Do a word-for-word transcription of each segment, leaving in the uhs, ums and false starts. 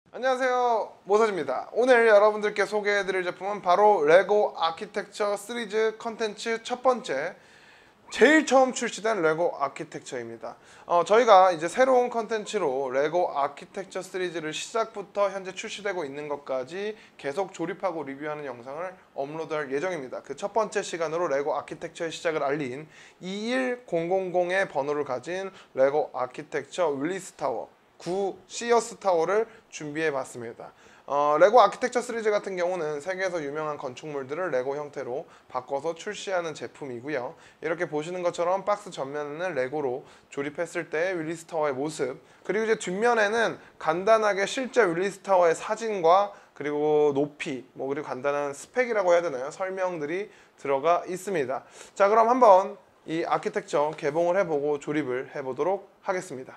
안녕하세요, 모서지입니다. 오늘 여러분들께 소개해드릴 제품은 바로 레고 아키텍처 시리즈 컨텐츠 첫 번째, 제일 처음 출시된 레고 아키텍처입니다. 어, 저희가 이제 새로운 컨텐츠로 레고 아키텍처 시리즈를 시작부터 현재 출시되고 있는 것까지 계속 조립하고 리뷰하는 영상을 업로드할 예정입니다. 그 첫 번째 시간으로 레고 아키텍처의 시작을 알린 이일공공공의 번호를 가진 레고 아키텍처 윌리스 타워 구 시어스 타워를 준비해 봤습니다. 어, 레고 아키텍처 시리즈 같은 경우는 세계에서 유명한 건축물들을 레고 형태로 바꿔서 출시하는 제품이고요. 이렇게 보시는 것처럼 박스 전면에는 레고로 조립했을 때 윌리스 타워의 모습, 그리고 이제 뒷면에는 간단하게 실제 윌리스 타워의 사진과 그리고 높이, 뭐 그리고 간단한 스펙이라고 해야 되나요? 설명들이 들어가 있습니다. 자, 그럼 한번 이 아키텍처 개봉을 해보고 조립을 해보도록 하겠습니다.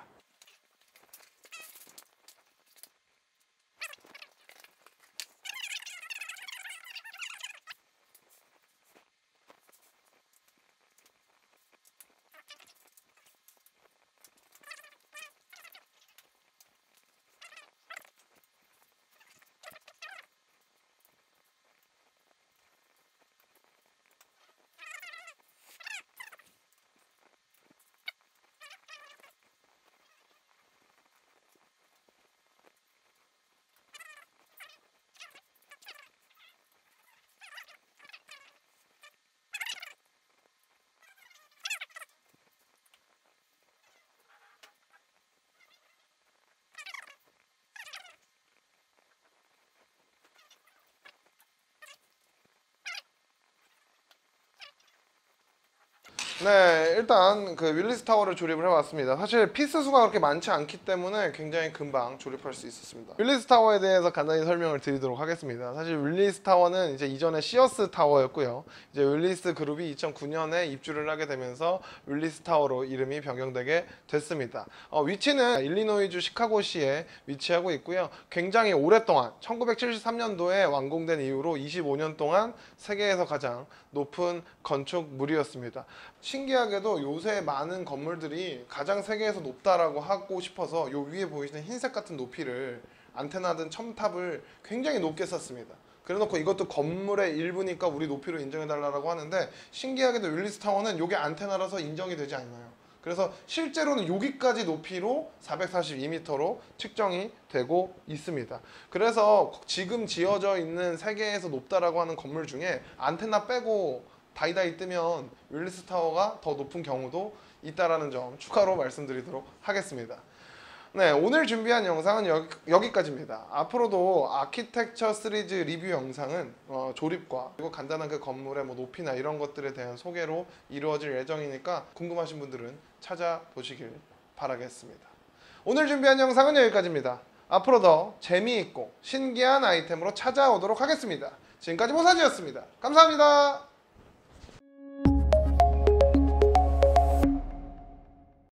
네, 일단 그 윌리스 타워를 조립을 해봤습니다. 사실 피스 수가 그렇게 많지 않기 때문에 굉장히 금방 조립할 수 있었습니다. 윌리스 타워에 대해서 간단히 설명을 드리도록 하겠습니다. 사실 윌리스 타워는 이제 이전에 시어스 타워였고요. 이제 윌리스 그룹이 이천구 년에 입주를 하게 되면서 윌리스 타워로 이름이 변경되게 됐습니다. 어, 위치는 일리노이주 시카고시에 위치하고 있고요. 굉장히 오랫동안 천구백칠십삼 년도에 완공된 이후로 이십오 년 동안 세계에서 가장 높은 건축물이었습니다. 신기하게도 요새 많은 건물들이 가장 세계에서 높다라고 하고 싶어서 요 위에 보이시는 흰색 같은 높이를 안테나든 첨탑을 굉장히 높게 썼습니다. 그래놓고 이것도 건물의 일부니까 우리 높이로 인정해달라고 하는데, 신기하게도 윌리스 타워는 요게 안테나라서 인정이 되지 않나요? 그래서 실제로는 여기까지 높이로 사백사십이 미터로 측정이 되고 있습니다. 그래서 지금 지어져 있는 세계에서 높다라고 하는 건물 중에 안테나 빼고 다이다이 뜨면 윌리스 타워가 더 높은 경우도 있다라는 점 추가로 말씀드리도록 하겠습니다. 네, 오늘 준비한 영상은 여기, 여기까지입니다. 앞으로도 아키텍처 시리즈 리뷰 영상은 어, 조립과 그리고 간단한 그 건물의 뭐 높이나 이런 것들에 대한 소개로 이루어질 예정이니까 궁금하신 분들은 찾아보시길 바라겠습니다. 오늘 준비한 영상은 여기까지입니다. 앞으로 더 재미있고 신기한 아이템으로 찾아오도록 하겠습니다. 지금까지 모사지였습니다. 감사합니다.